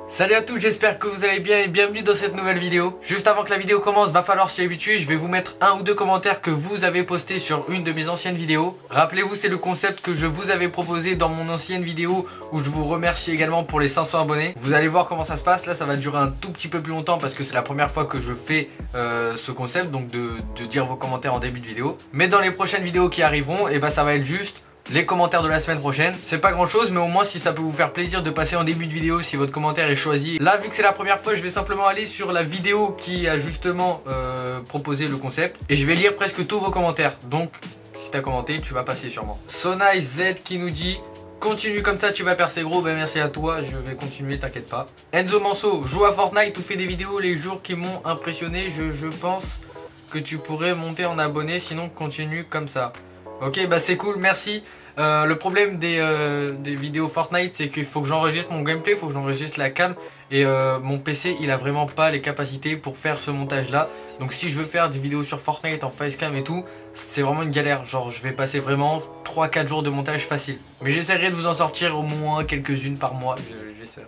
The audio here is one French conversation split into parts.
Salut à tous, j'espère que vous allez bien et bienvenue dans cette nouvelle vidéo. Juste avant que la vidéo commence, va falloir s'y habituer, je vais vous mettre un ou deux commentaires que vous avez postés sur une de mes anciennes vidéos. Rappelez-vous, c'est le concept que je vous avais proposé dans mon ancienne vidéo où je vous remercie également pour les 500 abonnés. Vous allez voir comment ça se passe, là ça va durer un tout petit peu plus longtemps parce que c'est la première fois que je fais ce concept, donc de dire vos commentaires en début de vidéo. Mais dans les prochaines vidéos qui arriveront, et bah ça va être juste les commentaires de la semaine prochaine. C'est pas grand chose, mais au moins si ça peut vous faire plaisir de passer en début de vidéo, si votre commentaire est choisi. Là, vu que c'est la première fois, je vais simplement aller sur la vidéo qui a justement proposé le concept et je vais lire presque tous vos commentaires. Donc si t'as commenté, tu vas passer sûrement. Sonai Z qui nous dit: continue comme ça, tu vas percer gros. Ben merci à toi, je vais continuer, t'inquiète pas. Enzo Manso: joue à Fortnite ou fais des vidéos les jours qui m'ont impressionné. Je pense que tu pourrais monter en abonné, sinon continue comme ça. Ok, bah c'est cool, merci. Le problème des vidéos Fortnite, c'est qu'il faut que j'enregistre mon gameplay, il faut que j'enregistre la cam. Et mon PC, il a vraiment pas les capacités pour faire ce montage là. Donc si je veux faire des vidéos sur Fortnite en facecam et tout, c'est vraiment une galère. Genre je vais passer vraiment 3-4 jours de montage facile. Mais j'essaierai de vous en sortir au moins quelques-unes par mois. Je vais essayer,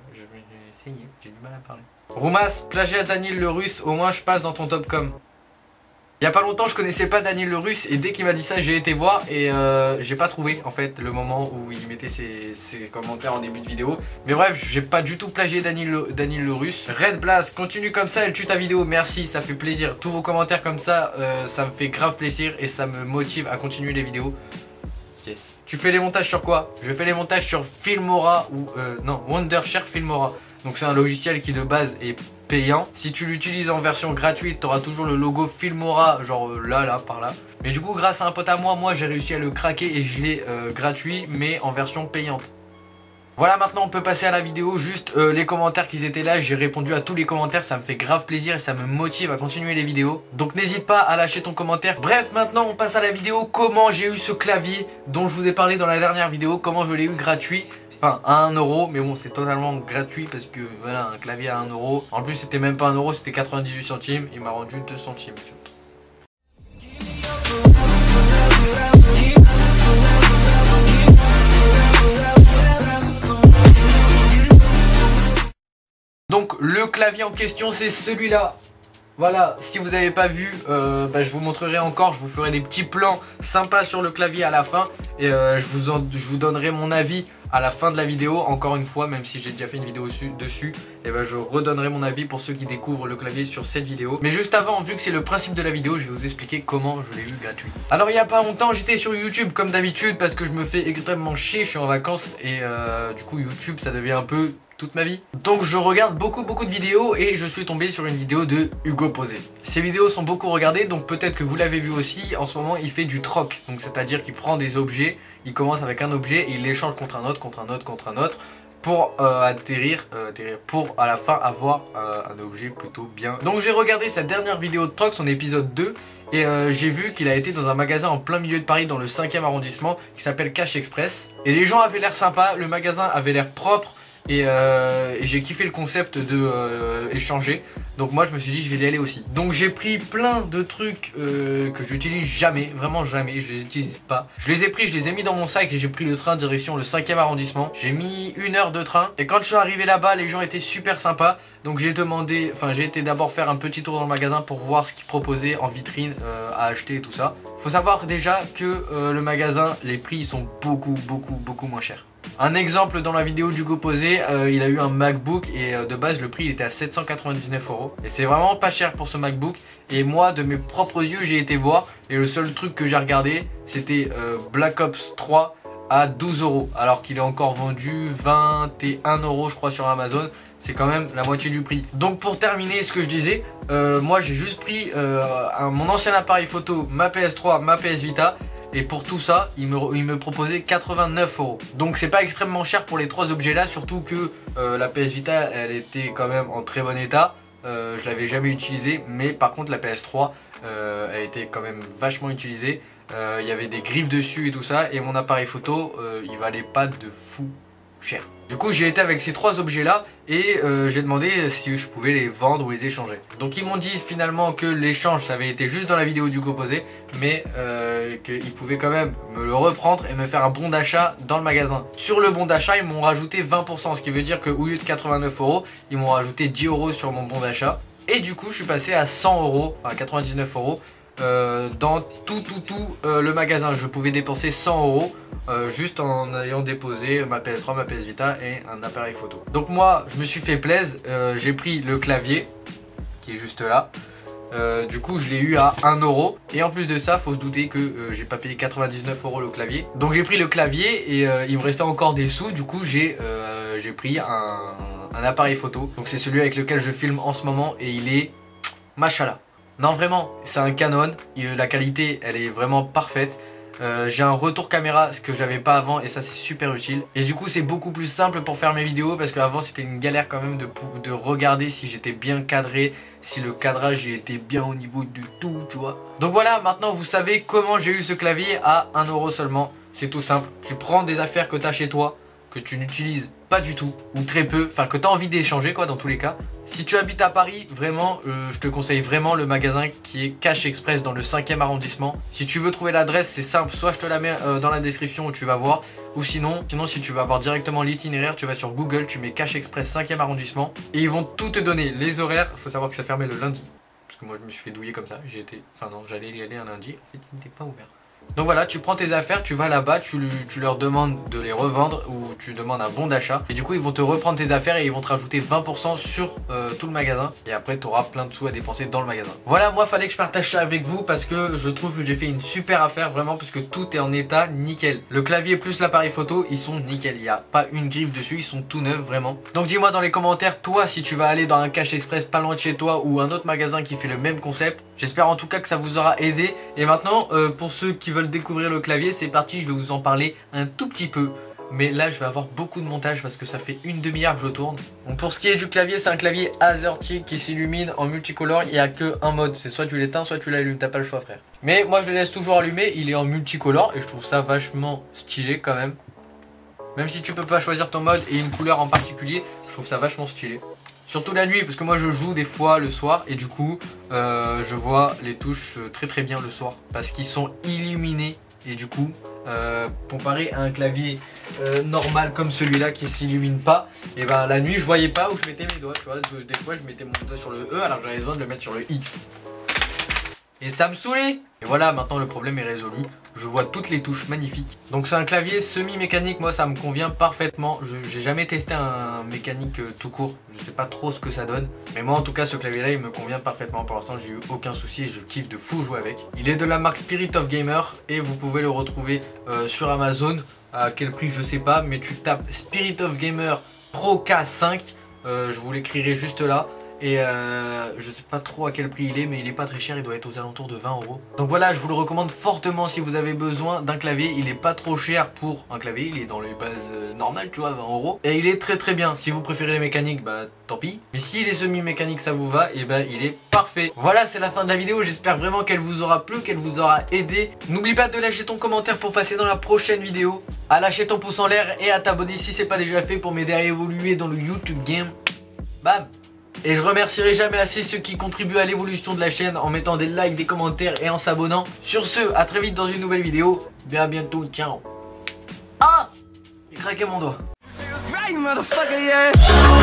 j'ai du mal à parler. Roumas, plagiat Daniel le Russe, au moins je passe dans ton top com. Il y a pas longtemps je connaissais pas Daniel le Russe et dès qu'il m'a dit ça j'ai été voir et j'ai pas trouvé en fait le moment où il mettait ses commentaires en début de vidéo. Mais bref, j'ai pas du tout plagié Daniel le Russe. Red Blast, continue comme ça, elle tue ta vidéo, merci, ça fait plaisir. Tous vos commentaires comme ça, ça me fait grave plaisir et ça me motive à continuer les vidéos. Yes. Tu fais les montages sur quoi? Je fais les montages sur Filmora ou non, Wondershare Filmora. Donc c'est un logiciel qui de base est payant. Si tu l'utilises en version gratuite, tu auras toujours le logo Filmora, genre là, par là. Mais du coup, grâce à un pote à moi, j'ai réussi à le craquer et je l'ai gratuit, mais en version payante. Voilà, maintenant on peut passer à la vidéo. Juste les commentaires qui étaient là, j'ai répondu à tous les commentaires, ça me fait grave plaisir et ça me motive à continuer les vidéos. Donc n'hésite pas à lâcher ton commentaire. Bref, maintenant on passe à la vidéo comment j'ai eu ce clavier dont je vous ai parlé dans la dernière vidéo, comment je l'ai eu gratuit. Enfin à 1 euro, mais bon c'est totalement gratuit parce que voilà, un clavier à 1 euro. En plus c'était même pas 1 euro, c'était 98 centimes, il m'a rendu 2 centimes. Donc le clavier en question c'est celui-là. Voilà, si vous n'avez pas vu, je vous montrerai encore, je vous ferai des petits plans sympas sur le clavier à la fin. Et je vous donnerai mon avis à la fin de la vidéo, encore une fois, même si j'ai déjà fait une vidéo dessus. Et je redonnerai mon avis pour ceux qui découvrent le clavier sur cette vidéo. Mais juste avant, vu que c'est le principe de la vidéo, je vais vous expliquer comment je l'ai eu gratuit. Alors il n'y a pas longtemps, j'étais sur YouTube comme d'habitude parce que je me fais extrêmement chier, je suis en vacances. Et du coup YouTube ça devient un peu toute ma vie. Donc je regarde beaucoup de vidéos et je suis tombé sur une vidéo de Hugo Posé. Ces vidéos sont beaucoup regardées, donc peut-être que vous l'avez vu aussi. En ce moment il fait du troc, donc c'est à dire qu'il prend des objets, il commence avec un objet et il l'échange contre un autre, contre un autre pour pour à la fin avoir un objet plutôt bien. Donc j'ai regardé sa dernière vidéo de troc, son épisode 2. Et j'ai vu qu'il a été dans un magasin en plein milieu de Paris dans le 5e arrondissement qui s'appelle Cash Express. Et les gens avaient l'air sympas, le magasin avait l'air propre. Et j'ai kiffé le concept de échanger. Donc moi je me suis dit je vais y aller aussi. Donc j'ai pris plein de trucs que j'utilise jamais, vraiment jamais, je les utilise pas. Je les ai pris, je les ai mis dans mon sac et j'ai pris le train direction le 5e arrondissement. J'ai mis 1 heure de train et quand je suis arrivé là-bas les gens étaient super sympas. Donc j'ai été d'abord faire un petit tour dans le magasin pour voir ce qu'ils proposaient en vitrine à acheter et tout ça. Faut savoir déjà que le magasin, les prix ils sont beaucoup moins chers. Un exemple dans la vidéo d'Hugo Posé, il a eu un MacBook et de base le prix il était à 799 €. Et c'est vraiment pas cher pour ce MacBook. Et moi de mes propres yeux j'ai été voir et le seul truc que j'ai regardé c'était Black Ops 3 à 12 € alors qu'il est encore vendu 21 € je crois sur Amazon. C'est quand même la moitié du prix. Donc pour terminer ce que je disais, moi j'ai juste pris mon ancien appareil photo, ma PS3, ma PS Vita. Et pour tout ça, il me proposait 89 €. Donc c'est pas extrêmement cher pour les trois objets là. Surtout que la PS Vita elle était quand même en très bon état. Je l'avais jamais utilisée. Mais par contre la PS3 elle était quand même vachement utilisée. Il y avait des griffes dessus et tout ça. Et mon appareil photo il valait pas de fou. cher. Du coup j'ai été avec ces 3 objets là et j'ai demandé si je pouvais les vendre ou les échanger. Donc ils m'ont dit finalement que l'échange ça avait été juste dans la vidéo du composé, mais qu'ils pouvaient quand même me le reprendre et me faire un bon d'achat dans le magasin. Sur le bon d'achat ils m'ont rajouté 20%, ce qui veut dire qu'au lieu de 89 €, ils m'ont rajouté 10 € sur mon bon d'achat. Et du coup je suis passé à 100 €, enfin 99 € dans tout le magasin. Je pouvais dépenser 100 € juste en ayant déposé ma PS3, ma PS Vita et un appareil photo. Donc moi je me suis fait plaisir, j'ai pris le clavier qui est juste là. Du coup je l'ai eu à 1 € et en plus de ça faut se douter que j'ai pas payé 99 € le clavier. Donc j'ai pris le clavier et il me restait encore des sous. Du coup j'ai pris un appareil photo. Donc c'est celui avec lequel je filme en ce moment et il est machallah. Non vraiment, c'est un Canon, la qualité elle est vraiment parfaite. J'ai un retour caméra, ce que j'avais pas avant et ça c'est super utile. Et du coup c'est beaucoup plus simple pour faire mes vidéos parce qu'avant c'était une galère quand même de regarder si j'étais bien cadré, si le cadrage il était bien au niveau de tout, tu vois. Donc voilà, maintenant vous savez comment j'ai eu ce clavier à 1 € seulement. C'est tout simple, tu prends des affaires que tu as chez toi, que tu n'utilises pas du tout ou très peu, enfin que tu as envie d'échanger quoi dans tous les cas. Si tu habites à Paris, vraiment je te conseille vraiment le magasin qui est Cash Express dans le 5e arrondissement. Si tu veux trouver l'adresse c'est simple, soit je te la mets dans la description où tu vas voir, ou sinon si tu veux avoir directement l'itinéraire, tu vas sur Google, tu mets Cash Express 5e arrondissement et ils vont tout te donner. Les horaires, faut savoir que ça fermait le lundi parce que moi je me suis fait douiller comme ça, j'allais y aller un lundi, en fait il n'était pas ouvert. Donc voilà, tu prends tes affaires, tu vas là-bas, tu leur demandes de les revendre ou tu demandes un bon d'achat. Et du coup, ils vont te reprendre tes affaires et ils vont te rajouter 20% sur tout le magasin. Et après, tu auras plein de sous à dépenser dans le magasin. Voilà, moi, fallait que je partage ça avec vous parce que je trouve que j'ai fait une super affaire vraiment parce que tout est en état nickel. Le clavier plus l'appareil photo, ils sont nickel. Il n'y a pas une griffe dessus, ils sont tout neufs vraiment. Donc dis-moi dans les commentaires, toi, si tu vas aller dans un Cash Express pas loin de chez toi ou un autre magasin qui fait le même concept. J'espère en tout cas que ça vous aura aidé. Et maintenant, pour ceux qui veulent découvrir le clavier, c'est parti, je vais vous en parler un tout petit peu. Mais là je vais avoir beaucoup de montage parce que ça fait une demi-heure que je tourne. Donc pour ce qui est du clavier, c'est un clavier AZERTY qui s'illumine en multicolore. Il n'y a que un mode, c'est soit tu l'éteins soit tu l'allumes, t'as pas le choix frère. Mais moi je le laisse toujours allumé, il est en multicolore et je trouve ça vachement stylé quand même. Même si tu peux pas choisir ton mode et une couleur en particulier, je trouve ça vachement stylé. Surtout la nuit parce que moi je joue des fois le soir et du coup je vois les touches très bien le soir parce qu'ils sont illuminés. Et du coup, comparé à un clavier normal comme celui-là qui s'illumine pas, et ben la nuit je voyais pas où je mettais mes doigts, tu vois. Des fois je mettais mon doigt sur le E alors que j'avais besoin de le mettre sur le X. Et ça me saoulait. Et voilà, maintenant le problème est résolu. Je vois toutes les touches magnifiques. Donc c'est un clavier semi-mécanique, moi ça me convient parfaitement. J'ai jamais testé un mécanique tout court. Je sais pas trop ce que ça donne. Mais moi en tout cas ce clavier là il me convient parfaitement. Pour l'instant j'ai eu aucun souci et je kiffe de fou jouer avec. Il est de la marque Spirit of Gamer et vous pouvez le retrouver sur Amazon. À quel prix je sais pas, mais tu tapes Spirit of Gamer Pro K5. Je vous l'écrirai juste là. Et je sais pas trop à quel prix il est, mais il est pas très cher, il doit être aux alentours de 20 €. Donc voilà, je vous le recommande fortement si vous avez besoin d'un clavier. Il est pas trop cher pour un clavier, il est dans les bases normales, tu vois, 20 €. Et il est très bien. Si vous préférez les mécaniques, bah tant pis. Mais si les semi-mécaniques ça vous va, et bah il est parfait. Voilà, c'est la fin de la vidéo. J'espère vraiment qu'elle vous aura plu, qu'elle vous aura aidé. N'oublie pas de lâcher ton commentaire pour passer dans la prochaine vidéo. À lâcher ton pouce en l'air et à t'abonner si c'est pas déjà fait pour m'aider à évoluer dans le YouTube game. Bam! Et je remercierai jamais assez ceux qui contribuent à l'évolution de la chaîne en mettant des likes, des commentaires et en s'abonnant. Sur ce, à très vite dans une nouvelle vidéo. Bien à bientôt, ciao. Ah! J'ai craqué mon doigt.